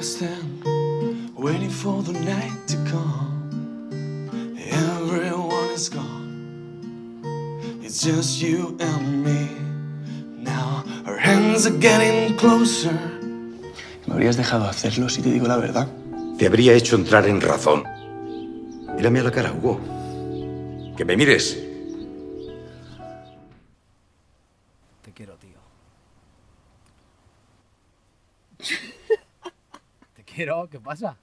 stand, waiting for the night to come. Everyone is gone, it's just you and me. Now our hands are getting closer. Me habrías dejado hacerlo si te digo la verdad. Te habría hecho entrar en razón. Mírame a la cara, Hugo. Que me mires. Te quiero, tío. Te quiero, ¿qué pasa?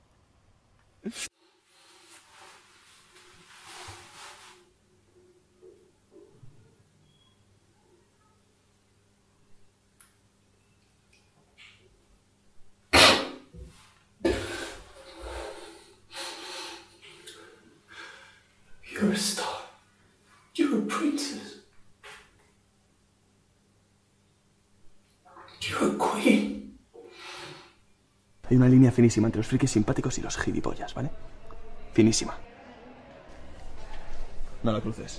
You're a star. You're a princess. You're a queen. Hay una línea finísima entre los frikis simpáticos y los gilipollas, ¿vale? Finísima. No la cruces.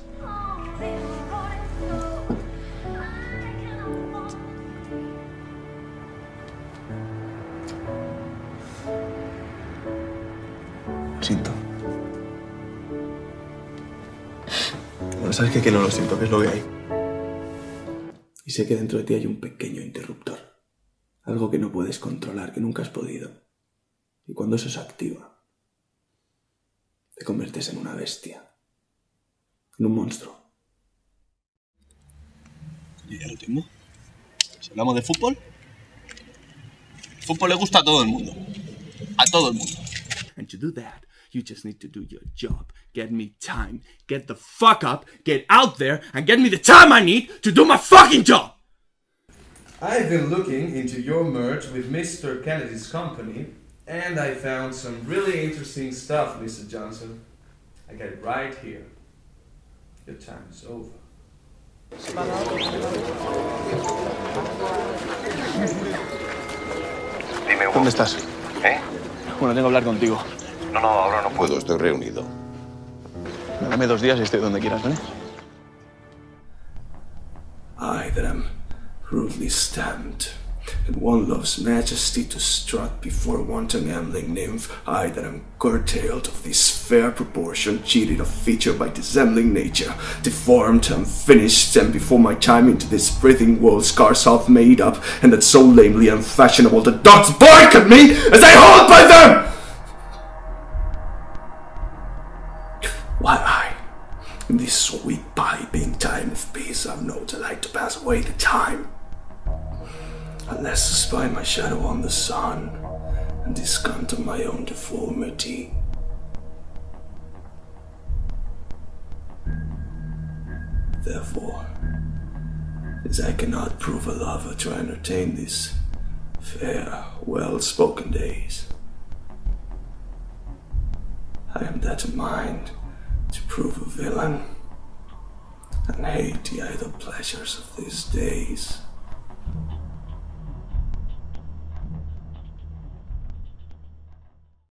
Lo siento. Bueno, sabes que no lo siento, que es lo que hay. Y sé que dentro de ti hay un pequeño interruptor. Algo que no puedes controlar, que nunca has podido. Y cuando eso se activa, te conviertes en una bestia. En un monstruo. Yo ya lo tengo. Si hablamos de fútbol, el fútbol le gusta a todo el mundo. A todo el mundo. And to do that, you just need to do your job. Get me time. Get the fuck up. Get out there and get me the time I need to do my fucking job. I've been looking into your merge with Mr. Kennedy's company, and I found some really interesting stuff, Mr. Johnson. I got it right here. Your time is over. Dime, Hugo. ¿Dónde estás? ¿Eh? Bueno, tengo que hablar contigo. No, ahora no puedo, estoy reunido. Dame 2 días y estoy donde quieras, ¿vale? I that am rudely stamped, and one loves majesty to strut before wanton ambling nymph. I that am curtailed of this fair proportion, cheated of feature by dissembling nature, deformed, unfinished, and before my time into this breathing world scarce half made up, and that so lamely unfashionable the dogs bark at me as I hold by them! Why in this sweet piping time of peace, I've no delight to pass away the time, unless to spy my shadow on the sun, and discount of my own deformity. Therefore, as I cannot prove a lover to entertain these fair, well-spoken days, I am determined to prove a villain, and hate the idle pleasures of these days.